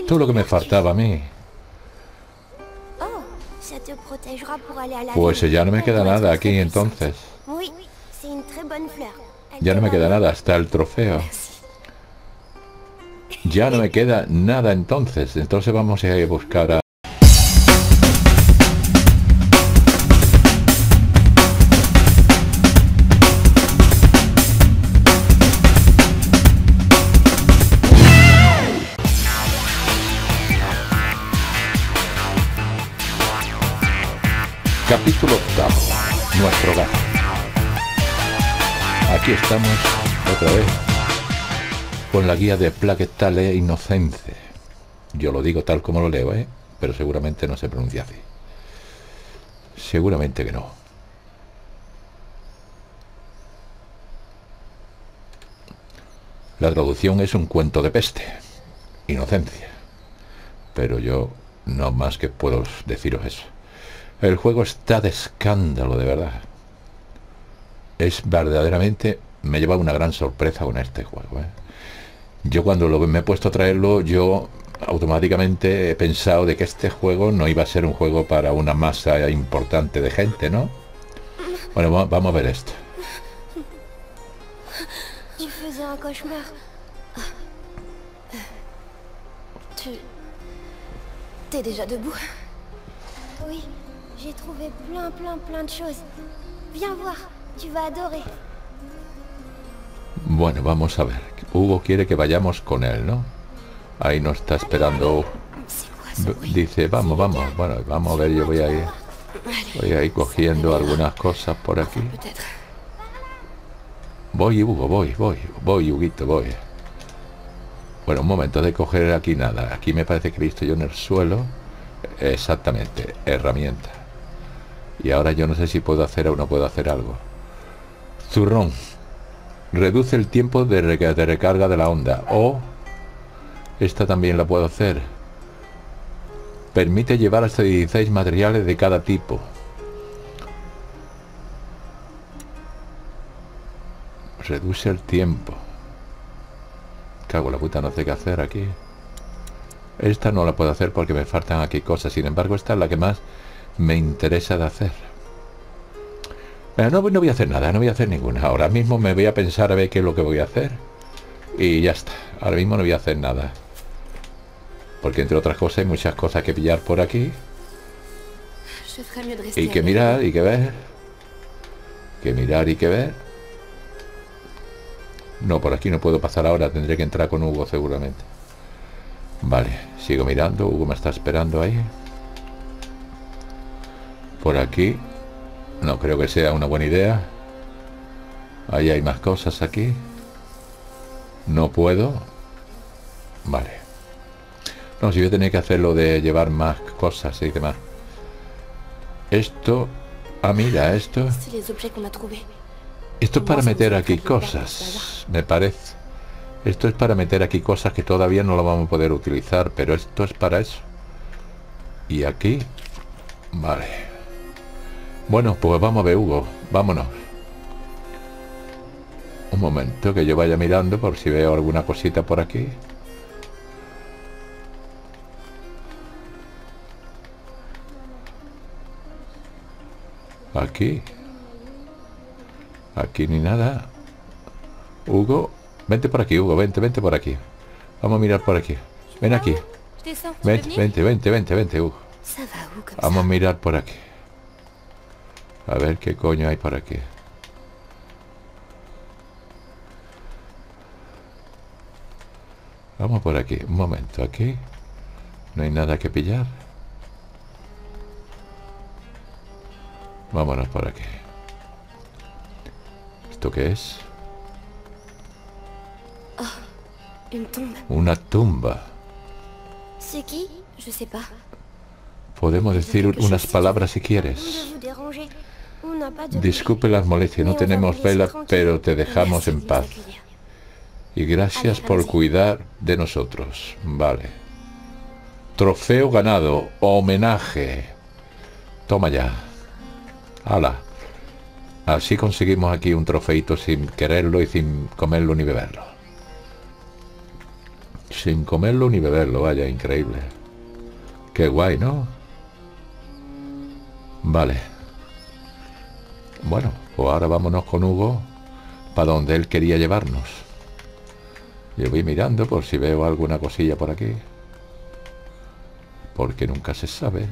Todo lo que me faltaba a mí. Pues ya no me queda nada aquí entonces. Ya no me queda nada, hasta el trofeo. Ya no me queda nada entonces. Entonces vamos a ir a buscar a... Capítulo 8. Nuestro hogar. Aquí estamos otra vez con la guía de Plague Tale Innocence. Yo lo digo tal como lo leo, pero seguramente no se pronuncia así. Seguramente que no. La traducción es un cuento de peste, inocencia. Pero yo no más que puedo deciros eso. El juego está de escándalo, de verdad. Es verdaderamente... Me lleva una gran sorpresa con este juego, Yo cuando me he puesto a traerlo, yo automáticamente he pensado de que este juego no iba a ser un juego para una masa importante de gente, ¿no? Bueno, vamos a ver esto. Tu faisais un cauchemar. T'es déjà debout? Oui, j'ai trouvé plein de choses. Viens voir, tu vas adorer. Bueno, vamos a ver. Hugo quiere que vayamos con él, ¿no? Ahí nos está esperando. Dice, vamos. Bueno, vamos a ver, yo voy a ir cogiendo algunas cosas por aquí. Voy, Hugo, voy, Huguito, voy. Bueno, un momento de coger aquí nada. Aquí me parece que he visto yo en el suelo. Exactamente, herramienta. Y ahora yo no sé si puedo hacer o no puedo hacer algo. Zurrón. Reduce el tiempo de recarga de la onda. O esta también la puedo hacer. Permite llevar hasta 16 materiales de cada tipo. Reduce el tiempo. Cago en la puta, no sé qué hacer aquí. Esta no la puedo hacer porque me faltan aquí cosas. Sin embargo, esta es la que más me interesa de hacer. No voy a hacer nada, no voy a hacer ninguna. Ahora mismo me voy a pensar a ver qué es lo que voy a hacer. Y ya está. Ahora mismo no voy a hacer nada. Porque entre otras cosas hay muchas cosas que pillar por aquí. Y que mirar y que ver. Que mirar y que ver. No, por aquí no puedo pasar ahora. Tendré que entrar con Hugo seguramente. Vale, sigo mirando. Hugo me está esperando ahí. Por aquí. No creo que sea una buena idea. Ahí hay más cosas aquí. No puedo. Vale. No, si voy a tener que hacer lo de llevar más cosas y demás. Esto... Ah, mira, esto... Esto es para meter aquí cosas, me parece. Esto es para meter aquí cosas que todavía no lo vamos a poder utilizar, pero esto es para eso. Y aquí... Vale. Bueno, pues vamos a ver, Hugo. Vámonos. Un momento, que yo vaya mirando por si veo alguna cosita por aquí. Aquí. Aquí ni nada. Hugo, vente por aquí, Hugo, vente por aquí. Vamos a mirar por aquí. Ven aquí. Vente, Hugo. Vamos a mirar por aquí. A ver qué coño hay por aquí. Vamos por aquí. Un momento, aquí. No hay nada que pillar. Vámonos por aquí. ¿Esto qué es? Una tumba. Podemos decir unas palabras si quieres. Disculpe las molestias, no tenemos velas, pero te dejamos en paz. Y gracias por cuidar de nosotros. Vale. Trofeo ganado. Homenaje. Toma ya. ¡Hala! Así conseguimos aquí un trofeito sin quererlo y sin comerlo ni beberlo. Sin comerlo ni beberlo, vaya, increíble. Qué guay, ¿no? Vale. Bueno, pues ahora vámonos con Hugo para donde él quería llevarnos. Yo voy mirando por si veo alguna cosilla por aquí, porque nunca se sabe.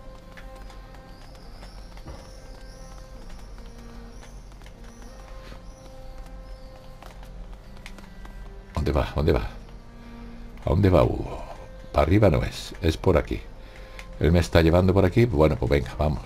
¿Dónde va? ¿Dónde va? ¿A dónde va Hugo? Para arriba no es por aquí. Él me está llevando por aquí. Bueno, pues venga, vamos.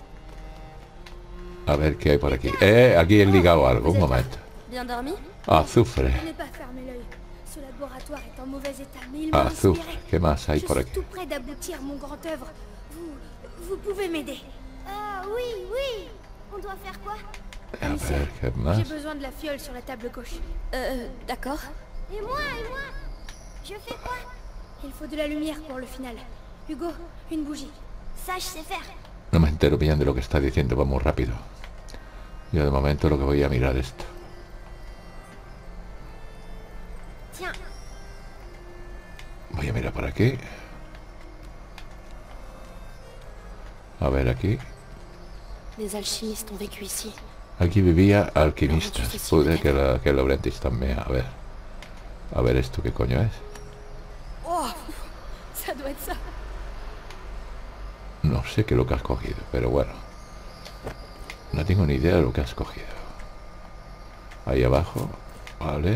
A ver qué hay por aquí. Aquí he ligado algo, un momento. Bien dormi? Azufre. Je n'ai pas fermé l'œil. Ce laboratoire est en mauvais état, mais il m'a Azufre. inspiré. ¿Qué más hay Je por suis aquí? tout près d'aboutir mon grand œuvre. Vous pouvez m'aider. Ah oui, oui. On doit faire quoi? A ver, ¿qué más? J'ai besoin de la fiole sur la table gauche. D'accord. Et moi? Je fais quoi? Il faut de la lumière pour le final. Hugo, une bougie. Ça, je sais faire. No me entero bien de lo que está diciendo, va muy rápido. Yo de momento lo que voy a mirar esto. Tiens. Voy a mirar por aquí. A ver aquí. Les alchimistes ont vécu ici. Aquí vivía alquimistas. Puede que Laurentis también. A ver esto qué coño es. Oh, ça doit être ça. No sé qué es lo que has cogido, pero bueno. No tengo ni idea de lo que has cogido. Ahí abajo. Vale.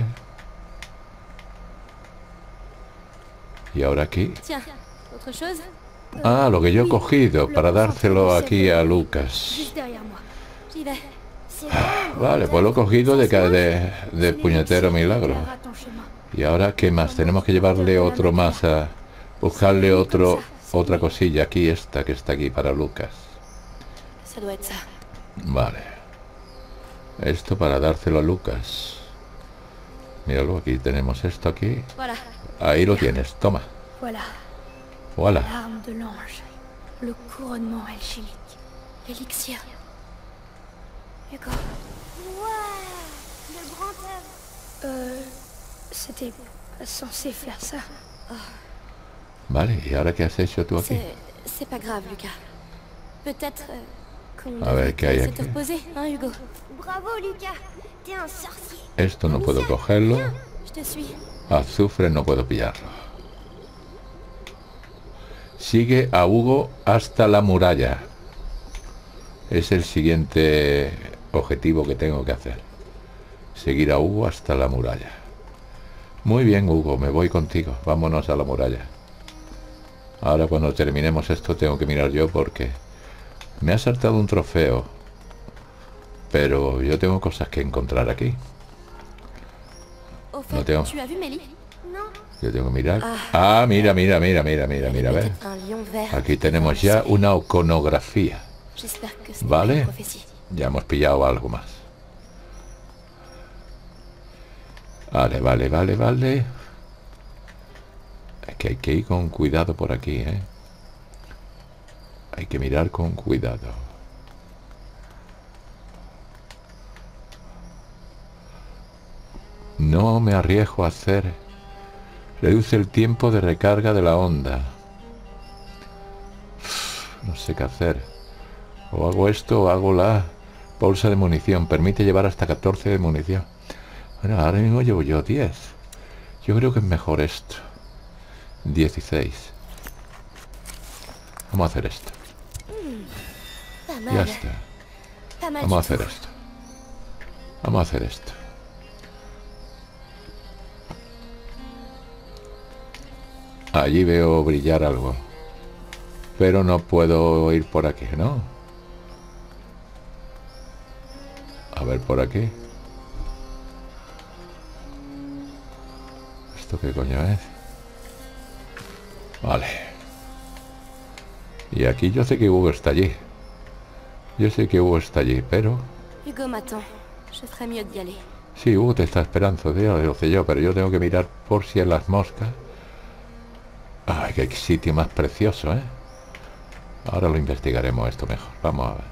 Y ahora aquí. Tiens, autre chose? Ah, lo que yo he cogido para dárselo aquí a Lucas. Juste derrière moi. J'y vais. C'est Vale, pues lo he cogido de puñetero milagro. Éclairera ton chemin. Y ahora, ¿qué más? Tenemos que llevarle otro más a... Buscarle otra cosilla aquí, esta que está aquí para Lucas. Ça doit être ça. Vale. Esto para dárselo a Lucas. Míralo, aquí tenemos esto aquí. Voilà. Ahí lo tienes, toma. Voilà, Voilà. l'arme de l'ange. Le couronnement alchimique. L'élixir. Hugo, Waouh! Le grand œuvre. c'était pas censé faire ça. Vale, ¿y ahora qué has hecho tú aquí? C'est pas grave, Lucas. Peut-être qu'on A ver, ¿qué hay devrait aquí? se te reposer, hein, Hugo? Bravo, Lucas. T'es un sorcier. Esto no puedo cogerlo. Je te suis. Azufre no puedo pillarlo. Sigue a Hugo hasta la muralla. Es el siguiente objetivo que tengo que hacer. Seguir a Hugo hasta la muralla. Muy bien, Hugo, me voy contigo. Vámonos a la muralla. Ahora cuando terminemos esto tengo que mirar yo porque me ha saltado un trofeo. Pero yo tengo cosas que encontrar aquí. Au fait, No tengo... tu as vu Mélie? Non. Yo tengo que mirar. Ah, mira, mira, mira, mira, mira, mira, ¿ves? Un lion vert. Aquí tenemos ya una iconografía. J'espère que c'est Vale. pas une prophétie. Ya hemos pillado algo más. Vale, vale, vale, vale. Es que hay que ir con cuidado por aquí, ¿eh? Hay que mirar con cuidado. No me arriesgo a hacer. Reduce el tiempo de recarga de la onda. No sé qué hacer. O hago esto o hago la bolsa de munición. Permite llevar hasta 14 de munición. Bueno, ahora mismo llevo yo 10. Yo creo que es mejor esto. 16. Vamos a hacer esto. Pas Ya mal. está. Pas mal Vamos a du hacer tout. esto. Vamos a hacer esto. Allí veo brillar algo. Pero no puedo ir por aquí, ¿no? A ver por aquí. ¿Esto qué coño es? Vale. Y aquí yo sé que Hugo está allí. Yo sé que Hugo está allí, pero... Hugo m'attend. Je ferais mieux d'y aller. Sí, Hugo te está esperando, tío, lo sé yo, pero yo tengo que mirar por si en las moscas. Ay, qué sitio más precioso, ¿eh? Ahora lo investigaremos esto mejor. Vamos a ver.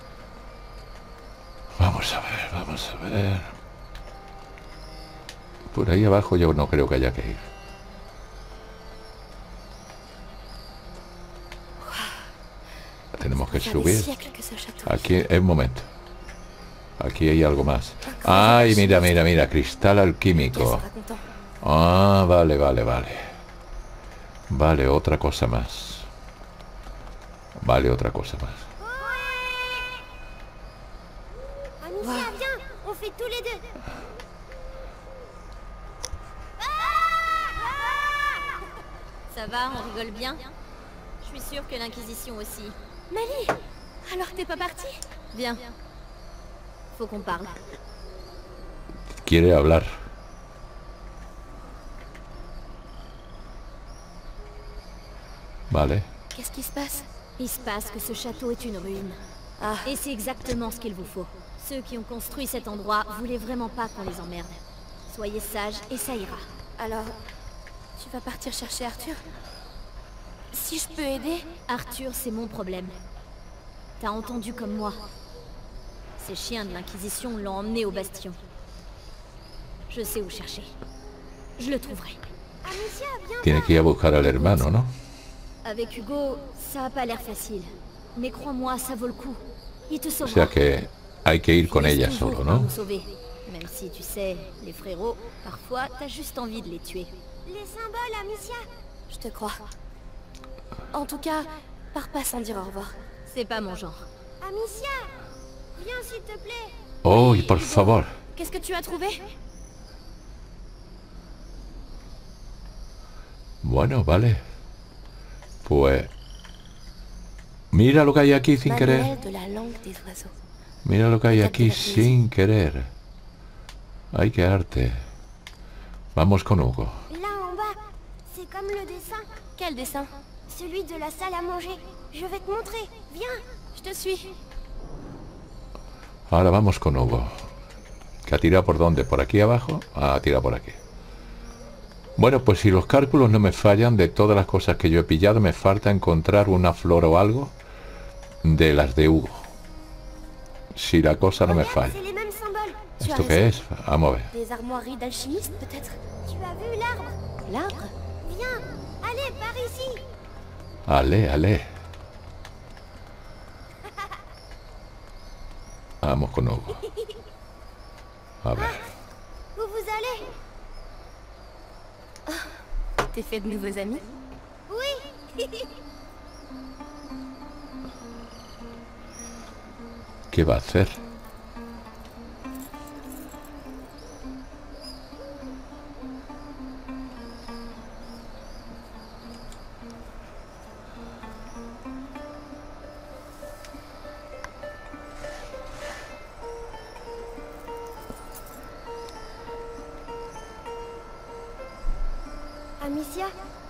Vamos a ver, vamos a ver. Por ahí abajo yo no creo que haya que ir. Tenemos que subir. Aquí, un momento. Aquí hay algo más. Ay, mira, mira, mira. Cristal alquímico. Ah, vale, vale, vale. Vale, otra cosa más. Vale, otra cosa más. Amicia, viens, on fait tous les deux. Ça va, on rigole bien. Je suis sûre que l'Inquisition aussi. Mali, alors t'es pas partie? Viens. Faut qu'on parle. Quiere hablar. Vale. Qu'est-ce qui se passe? Il se passe que ce château est une ruine. Ah, Et c'est exactement ce qu'il vous faut. Ceux qui ont construit cet endroit voulaient vraiment pas qu'on les emmerde. Soyez sages et ça ira. alors... Tu vas partir chercher Arthur? Si je peux aider? Arthur, c'est mon problème. T'as entendu comme moi. Ces chiens de l'Inquisition l'ont emmené au bastion. Je sais où chercher. Je le trouverai. Amicia, viens Tiene que ir a buscar al hermano, ¿no? Avec Hugo, ça a pas l'air facile. Mais crois-moi, ça vaut le coup. Il te O sauvera. sea que hay que ir con Fais ce ella qu'il faut solo, pour ¿no? nous sauver. Même si tu sais, les frérots, parfois, t'as juste envie de les tuer. les symboles, Amicia. Je te crois. En tout cas, pars pas sans dire au revoir. C'est pas mon genre. Amicia, viens s'il te plaît. Oh, y por favor. Qu'est-ce que tu as trouvé? Bueno, vale. Pues... Mira lo que hay aquí sin querer. Manuel de la langue des oiseaux. Mira lo que hay aquí sin querer. Ay, qué arte. Vamos con Hugo. Là en bas, c'est comme le dessin. Quel dessin? Celui de la salle à manger. Je vais te montrer. Viens. Je te suis. Ahora vamos con Hugo. ¿Que ha tirado por dónde? ¿Por aquí abajo? Ah, ha tirado por aquí. Bueno, pues si los cálculos no me fallan, de todas las cosas que yo he pillado, me falta encontrar una flor o algo de las de Hugo. Si la cosa no me Regarde, falla. c'est les mêmes symboles. Tu as ¿Esto qué es? Vamos a ver. Des armoiries d'alchimistes, peut-être? Tu as vu l'arbre? L'arbre? Viens. Allez, par ici. Ale, ale. Vamos con Hugo. A ver. Où vous allez? T'es fait de nouveaux amis? Oui. ¿Qué va a hacer? Amicia.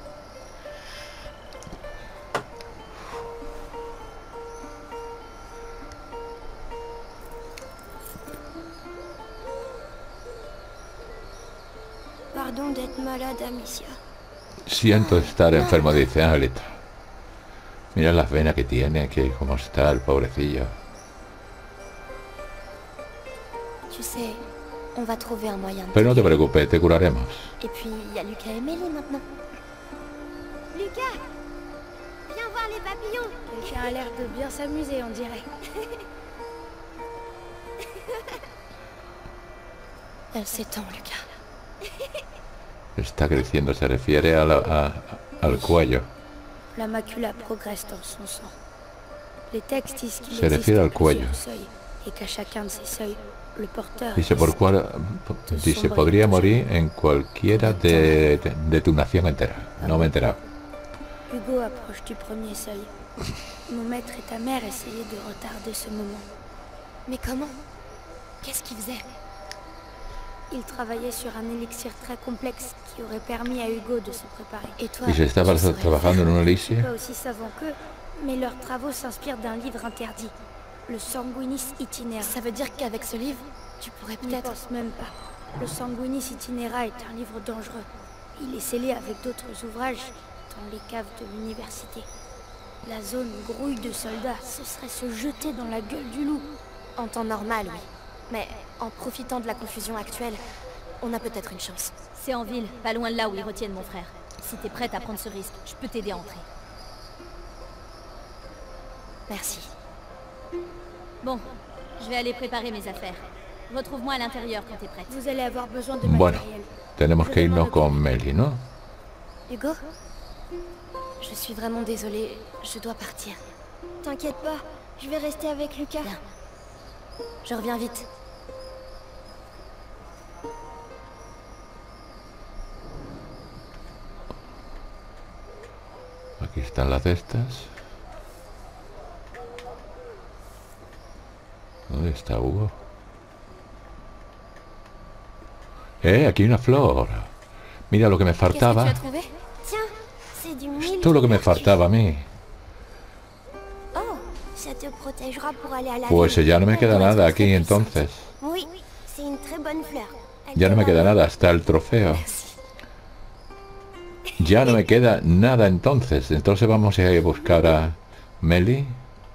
Pardon d'être malade, Amicia. Siento estar enfermo, dice Angelita. Mira las venas que tiene, que cómo está el pobrecillo. Tu sais, on va trouver un moyen de... Pero no te preocupes, te curaremos. Et puis, il y a Lucas et Mélie maintenant. Lucas, viens voir les papillons. Quelqu'un a l'air de bien s'amuser, on dirait. Elle s'étend, Lucas. Está creciendo, se refiere al cuello. La macula progresse dans son sang. Les textes disent qu'il Se refiere al cuello. seuils, et qu'à chacun de ces seuils, le porteur... Dice, dice, podría morir en cualquiera de tu nación entera. No me he enterado. Hugo approche du premier seuil. Mon maître et ta mère essayaient de retarder ce moment. Mais comment? Qu'est-ce qu'ils faisaient? Ils travaillaient sur un élixir très complexe qui aurait permis à Hugo de se préparer. Et toi, Dice, estaba tu saurais trabajando en un Je suis elixir. pas aussi savant qu'eux, mais leurs travaux s'inspirent d'un livre interdit. Le Sanguinis Itinera. Ça veut dire qu'avec ce livre, tu pourrais peut-être... Je pense même pas. Le Sanguinis Itinera est un livre dangereux. Il est scellé avec d'autres ouvrages dans les caves de l'université. La zone grouille de soldats. Ce serait se jeter dans la gueule du loup. En temps normal, oui. Mais en profitant de la confusion actuelle, On a peut-être une chance. C'est en ville, pas loin de là où ils retiennent mon frère. Si t'es prête à prendre ce risque, je peux t'aider à entrer. Merci. Bon, je vais aller préparer mes affaires. Retrouve-moi à l'intérieur quand t'es prête. Vous allez avoir besoin de Bueno, matériel. tenemos que irnos con Mélie, ¿no? Hugo? Je suis vraiment désolée, je dois partir. T'inquiète pas, je vais rester avec Lucas. Bien. Je reviens vite. Aquí están las de estas. ¿Dónde está Hugo? Aquí hay una flor. Mira lo que me faltaba. Tiens, c'est du mille. Esto es lo que me faltaba a mí. Oh, ça te protégera pour aller à la Pues ville. ya no me queda Elle doit nada être aquí très entonces. puissante. Oui, c'est une très bonne fleur. Elle Ya no te me va queda bien. nada, hasta el trofeo. Merci. Ya no me queda nada entonces. Entonces vamos a ir a buscar a Mélie.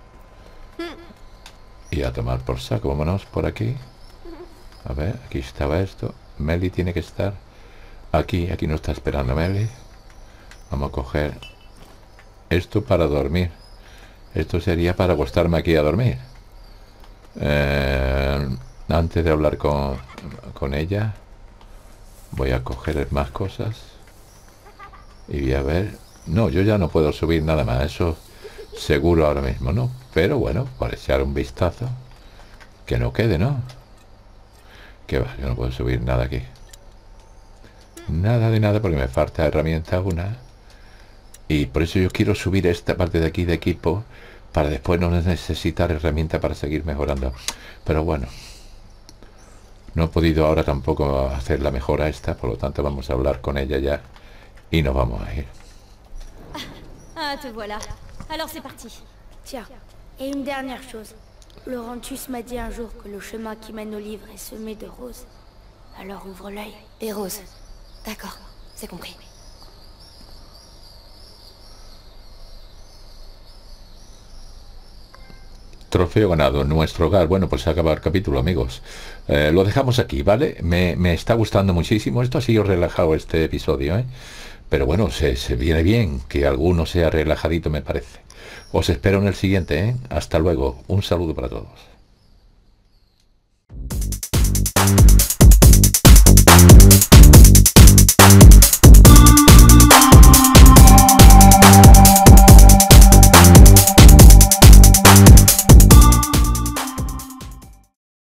Y a tomar por saco. Vámonos por aquí. A ver, aquí estaba esto. Mélie tiene que estar aquí. Aquí nos está esperando Mélie. Vamos a coger esto para dormir. Esto sería para acostarme aquí a dormir. Antes de hablar con ella, voy a coger más cosas. Y voy a ver... No, yo ya no puedo subir nada más. Eso seguro ahora mismo, ¿no? Pero bueno, por echar un vistazo. Que no quede, ¿no? Que va, yo no puedo subir nada aquí. Nada de nada porque me falta herramienta una. Y por eso yo quiero subir esta parte de aquí de equipo. Para después no necesitar herramienta para seguir mejorando. Pero bueno. No he podido ahora tampoco hacer la mejora esta. Por lo tanto vamos a hablar con ella ya. Y nos vamos a ir. Ah, te voilà. Alors c'est parti. Tiens, et une dernière chose. Laurentus m'a dit un jour que le chemin qui mène au livre est semé de roses. Alors ouvre l'œil. Et Rose. D'accord, c'est compris. Trofeo ganado en nuestro hogar. Bueno, pues se acaba el capítulo, amigos. Lo dejamos aquí, ¿vale? Me está gustando muchísimo. Esto ha sido relajado este episodio, ¿eh? Pero bueno, se viene bien que alguno sea relajadito, me parece. Os espero en el siguiente, ¿eh? Hasta luego. Un saludo para todos.